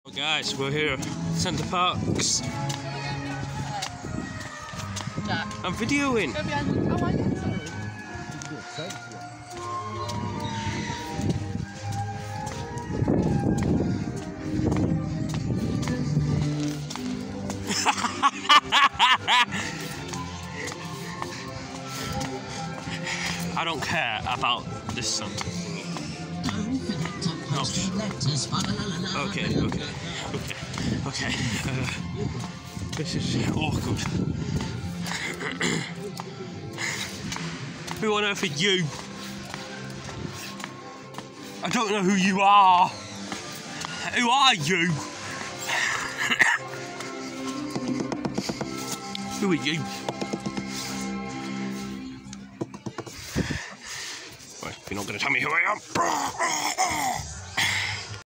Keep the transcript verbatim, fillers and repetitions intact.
Guys, we're here at Centre Parks. Jack. I'm videoing. Go behind the... Oh, I did, sorry. I don't care about this song. Oh. Okay, okay, okay, okay. Uh, this is awkward. Who on earth are you? I don't know who you are. Who are you? Who are you? Right, you're not going to tell me who I am.